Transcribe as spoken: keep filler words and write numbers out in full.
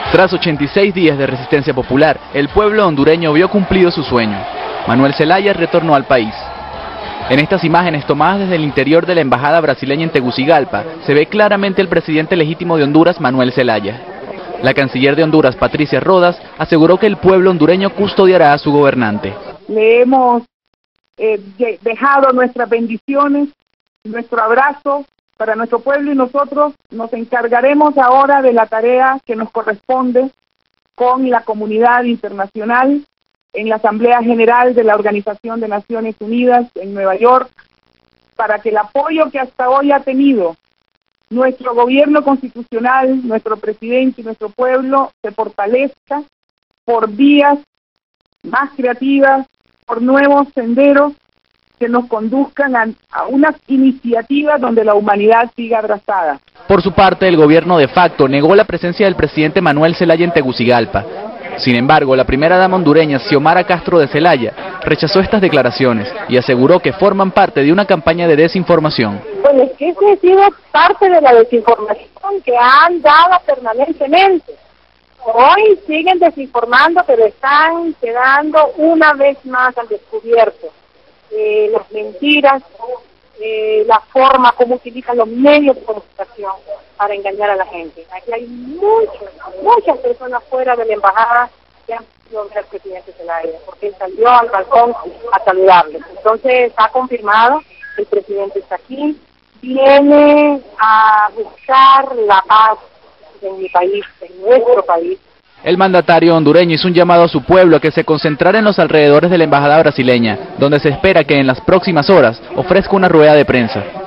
Tras ochenta y seis días de resistencia popular, el pueblo hondureño vio cumplido su sueño. Manuel Zelaya retornó al país. En estas imágenes tomadas desde el interior de la embajada brasileña en Tegucigalpa, se ve claramente el presidente legítimo de Honduras, Manuel Zelaya. La canciller de Honduras, Patricia Rodas, aseguró que el pueblo hondureño custodiará a su gobernante. Le hemos eh, dejado nuestras bendiciones, nuestro abrazo para nuestro pueblo, y nosotros nos encargaremos ahora de la tarea que nos corresponde con la comunidad internacional en la Asamblea General de la Organización de Naciones Unidas en Nueva York, para que el apoyo que hasta hoy ha tenido nuestro gobierno constitucional, nuestro presidente y nuestro pueblo se fortalezca por vías más creativas, por nuevos senderos que nos conduzcan a, a unas iniciativas donde la humanidad siga abrazada. Por su parte, el gobierno de facto negó la presencia del presidente Manuel Zelaya en Tegucigalpa. Sin embargo, la primera dama hondureña, Xiomara Castro de Zelaya, rechazó estas declaraciones y aseguró que forman parte de una campaña de desinformación. Pues es que ese ha sido parte de la desinformación que han dado permanentemente. Hoy siguen desinformando, pero están quedando una vez más al descubierto eh, las mentiras, eh, la forma como utilizan los medios de comunicación para engañar a la gente. Aquí hay muchas, muchas personas fuera de la embajada que han sido ver al presidente Zelaya, porque él salió al balcón a saludarle. Entonces ha confirmado que el presidente está aquí, viene a buscar la paz en mi país, en nuestro país. El mandatario hondureño hizo un llamado a su pueblo a que se concentrara en los alrededores de la embajada brasileña, donde se espera que en las próximas horas ofrezca una rueda de prensa.